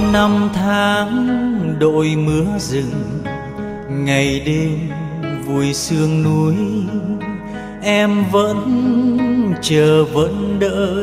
Năm tháng đội mưa rừng, ngày đêm vui sương núi, em vẫn chờ vẫn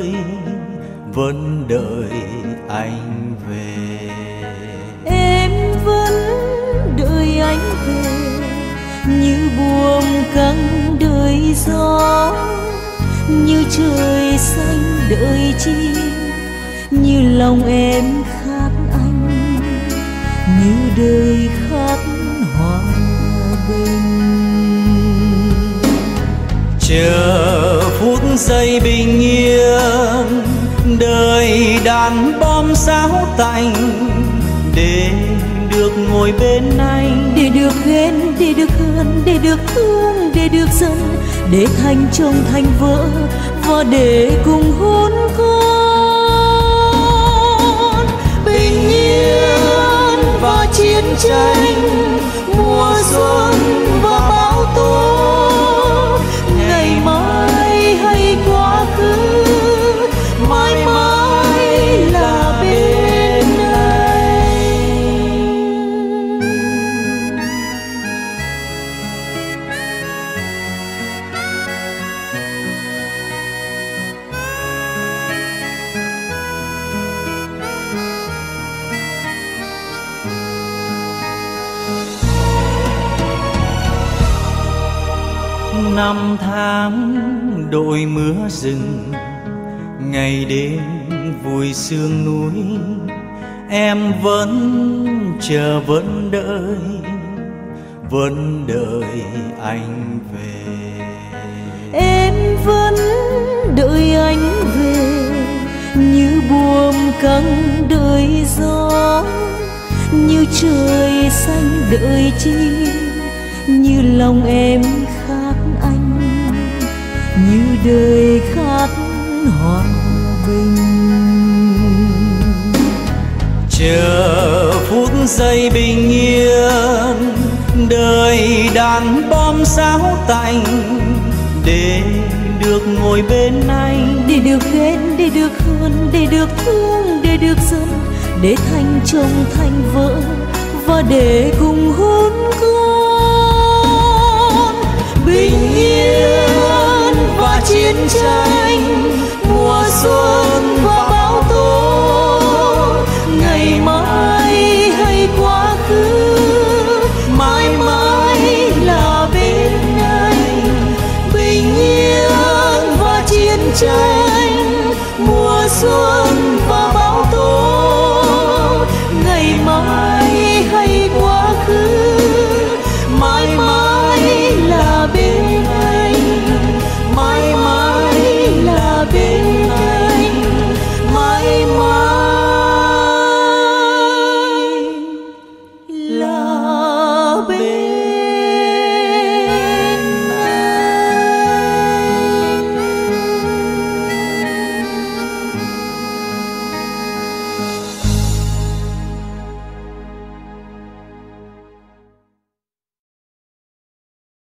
đợi anh về. Em vẫn đợi anh về như buồm căng đợi gió, như trời xanh đợi chim, như lòng em khát anh, như đời khát hòa bình. Chờ phút giây bình yên, đời đàn bom sáo tành, để được ngồi bên anh, để được ghen, để được hờn, để được thương, để được giận, để thành chồng thành vợ và để cùng hôn con. Bình yên và chiến tranh, mùa xuân và bão tố, ngày mai hay quá khứ, mãi mãi là bên anh. Năm tháng đội mưa rừng, ngày đêm vui sương núi, em vẫn chờ vẫn đợi anh về. Em vẫn đợi anh về như buồm căng đợi gió, như trời xanh đợi chim, như lòng em khát anh, như đời khát hòa bình. Chờ phút giây bình yên, đời đàn bom sáo tành, để được ngồi bên anh, để được ghen, để được hờn, để được thương, để được giận, để thành chồng thành vợ và để cùng hôn con. Bình yên và chiến tranh,